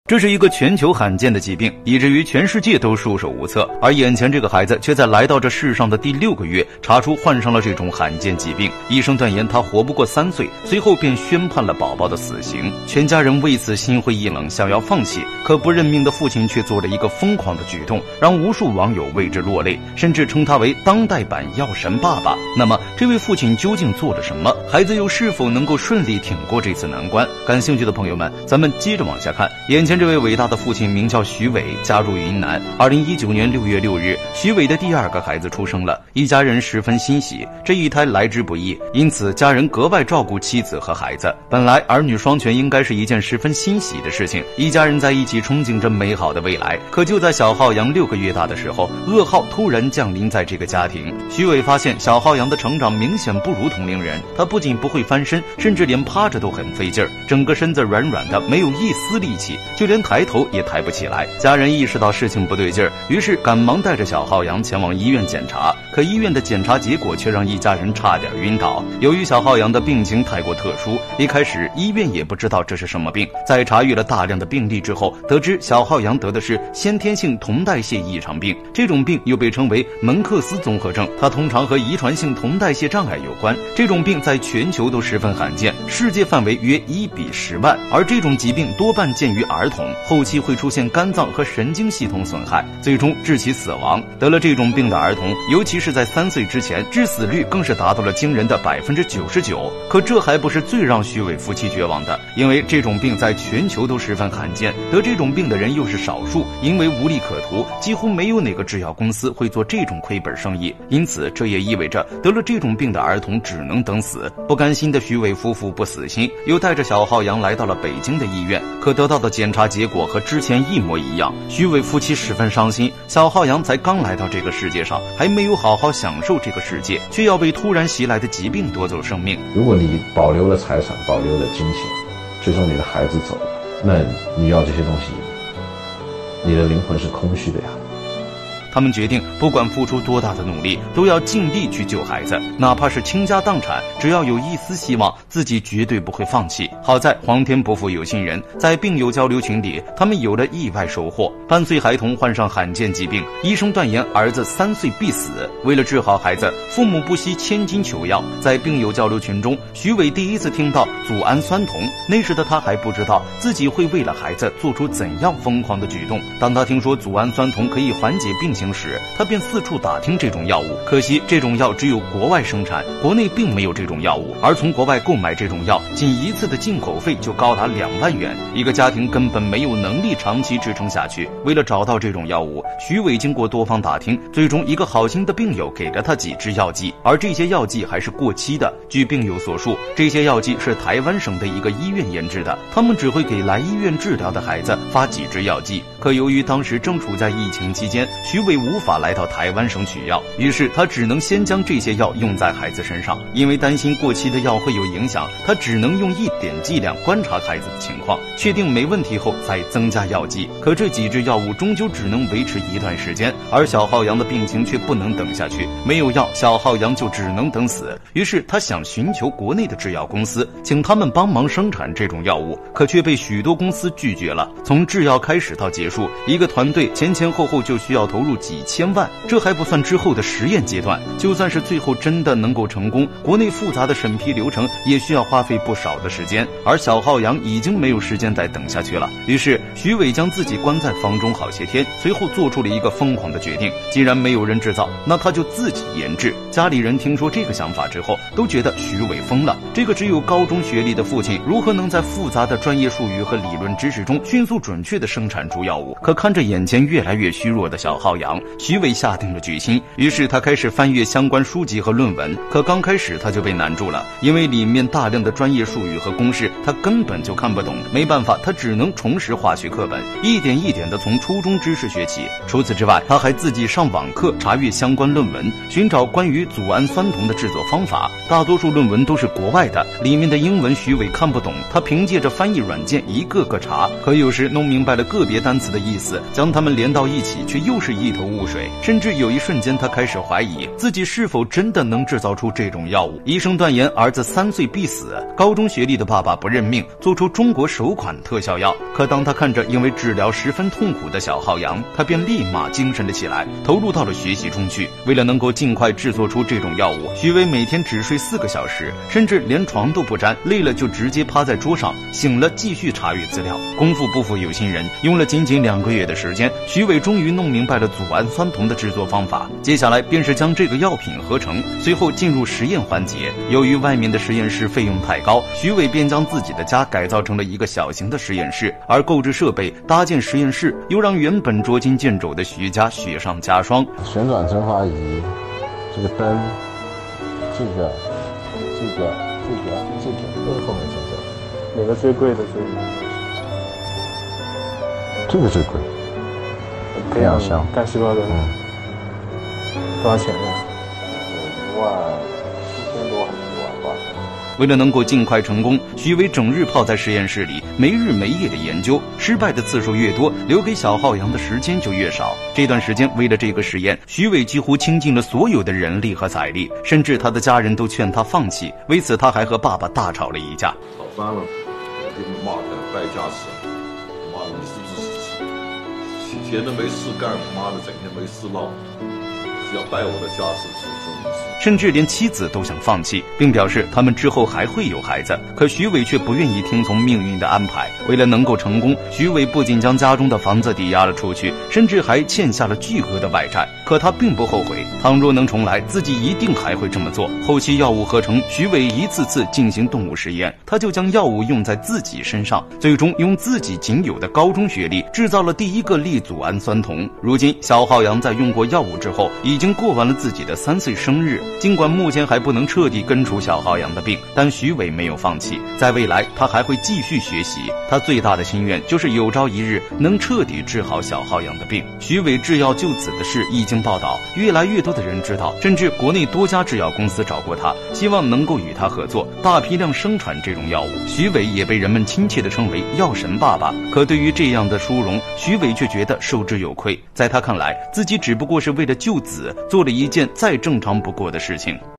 这是一个全球罕见的疾病，以至于全世界都束手无策。而眼前这个孩子却在来到这世上的第6个月，查出患上了这种罕见疾病。医生断言他活不过3岁，随后便宣判了宝宝的死刑。全家人为此心灰意冷，想要放弃，可不认命的父亲却做了一个疯狂的举动，让无数网友为之落泪，甚至称他为当代版药神爸爸。那么，这位父亲究竟做了什么？孩子又是否能够顺利挺过这次难关？感兴趣的朋友们，咱们接着往下看。眼前这位伟大的父亲名叫徐伟，家住云南。2019年6月6日，徐伟的第2个孩子出生了，一家人十分欣喜。这一胎来之不易，因此家人格外照顾妻子和孩子。本来儿女双全应该是一件十分欣喜的事情，一家人在一起憧憬着美好的未来。可就在小浩洋6个月大的时候，噩耗突然降临在这个家庭。徐伟发现小浩洋的成长明显不如同龄人，他不仅不会翻身，甚至连趴着都很费劲儿，整个身子软软的，没有一丝力气，就连抬头也抬不起来。家人意识到事情不对劲儿，于是赶忙带着小浩洋前往医院检查。可医院的检查结果却让一家人差点晕倒。由于小浩洋的病情太过特殊，一开始医院也不知道这是什么病。在查阅了大量的病例之后，得知小浩洋得的是先天性铜代谢异常病，这种病又被称为门克斯综合症，它通常和遗传性铜代谢障碍有关。这种病在全球都十分罕见，世界范围约1比10万，而这种疾病多半见于儿童，后期会出现肝脏和神经系统损害，最终致其死亡。得了这种病的儿童，尤其是在3岁之前，致死率更是达到了惊人的99%。可这还不是最让徐伟夫妻绝望的，因为这种病在全球都十分罕见，得这种病的人又是少数，因为无利可图，几乎没有哪个制药公司会做这种亏本生意。因此，这也意味着得了这种病的儿童只能等死。不甘心的徐伟夫妇不死心，又带着小浩洋来到了北京的医院，可得到的检查结果和之前一模一样。徐伟夫妻十分伤心，小浩洋才刚来到这个世界上，还没有好好享受这个世界，却要被突然袭来的疾病夺走生命。 如果你保留了财产，保留了金钱，最终你的孩子走了，那你要这些东西，你的灵魂是空虚的呀。 他们决定不管付出多大的努力，都要尽力去救孩子，哪怕是倾家荡产，只要有一丝希望，自己绝对不会放弃。好在皇天不负有心人，在病友交流群里，他们有了意外收获。半岁孩童患上罕见疾病，医生断言儿子3岁必死。为了治好孩子，父母不惜千金求药。在病友交流群中，徐伟第一次听到组氨酸酮，那时的他还不知道自己会为了孩子做出怎样疯狂的举动。当他听说组氨酸酮可以缓解病情时，他便四处打听这种药物。可惜这种药只有国外生产，国内并没有这种药物，而从国外购买这种药，仅一次的进口费就高达2万元，一个家庭根本没有能力长期支撑下去。为了找到这种药物，徐伟经过多方打听，最终一个好心的病友给了他几支药剂，而这些药剂还是过期的。据病友所述，这些药剂是台湾省的一个医院研制的，他们只会给来医院治疗的孩子发几支药剂。可由于当时正处在疫情期间，徐伟无法来到台湾省取药，于是他只能先将这些药用在孩子身上。因为担心过期的药会有影响，他只能用1点剂量观察孩子的情况，确定没问题后再增加药剂。可这几支药物终究只能维持一段时间，而小浩洋的病情却不能等下去，没有药，小浩洋就只能等死。于是他想寻求国内的制药公司，请他们帮忙生产这种药物，可却被许多公司拒绝了。从制药开始到结束，一个团队前后就需要投入几千万，这还不算之后的实验阶段。就算是最后真的能够成功，国内复杂的审批流程也需要花费不少的时间，而小浩洋已经没有时间再等下去了。于是徐伟将自己关在房中好些天，随后做出了一个疯狂的决定，既然没有人制造，那他就自己研制。家里人听说这个想法之后，都觉得徐伟疯了，这个只有高中学历的父亲如何能在复杂的专业术语和理论知识中迅速准确地生产出药物？可看着眼前越来越虚弱的小浩洋，徐伟下定了决心，于是他开始翻阅相关书籍和论文。可刚开始他就被难住了，因为里面大量的专业术语和公式他根本就看不懂。没办法，他只能重拾化学课本，一点一点地从初中知识学起。除此之外，他还自己上网课查阅相关论文，寻找关于组氨酸酮的制作方法。 大多数论文都是国外的，里面的英文徐伟看不懂，他凭借着翻译软件一个个查，可有时弄明白了个别单词的意思，将它们连到一起却又是一头雾水，甚至有一瞬间他开始怀疑自己是否真的能制造出这种药物。医生断言儿子3岁必死，高中学历的爸爸不认命，做出中国首款特效药。可当他看着因为治疗十分痛苦的小浩洋，他便立马精神了起来，投入到了学习中去。为了能够尽快制作出这种药物，徐伟每天只睡4个小时，甚至连床都不沾，累了就直接趴在桌上，醒了继续查阅资料。功夫不负有心人，用了仅仅2个月的时间，徐伟终于弄明白了组氨酸酮的制作方法。接下来便是将这个药品合成，随后进入实验环节。由于外面的实验室费用太高，徐伟便将自己的家改造成了一个小型的实验室，而购置设备、搭建实验室，又让原本捉襟见肘的徐家雪上加霜。 旋转蒸发仪，这个灯，这个都是后面选择。 哪个最贵的这个最贵。培养箱干细胞的，多少钱呀 ？14000多还是1万多少？ 为了能够尽快成功，徐伟整日泡在实验室里，没日没夜的研究。失败的次数越多，留给小浩洋的时间就越少。这段时间，为了这个实验，徐伟几乎倾尽了所有的人力和财力，甚至他的家人都劝他放弃。为此，他还和爸爸大吵了一架。 吵翻了，我给你骂他败家子，妈的，你是不是闲的没事干，妈的整天没事闹，是要败我的家世，是这种意思。 甚至连妻子都想放弃，并表示他们之后还会有孩子。可徐伟却不愿意听从命运的安排。为了能够成功，徐伟不仅将家中的房子抵押了出去，甚至还欠下了巨额的外债。可他并不后悔，倘若能重来，自己一定还会这么做。后期药物合成，徐伟一次次进行动物实验，他就将药物用在自己身上，最终用自己仅有的高中学历制造了第一个粒组氨酸酮。如今，小浩洋在用过药物之后，已经过完了自己的3岁生日。尽管目前还不能彻底根除小浩洋的病，但徐伟没有放弃，在未来他还会继续学习。他最大的心愿就是有朝一日能彻底治好小浩洋的病。徐伟制药救子的事一经报道，越来越多的人知道，甚至国内多家制药公司找过他，希望能够与他合作，大批量生产这种药物。徐伟也被人们亲切地称为药神爸爸。可对于这样的殊荣，徐伟却觉得受之有愧。在他看来，自己只不过是为了救子做了一件再正常不过的事情。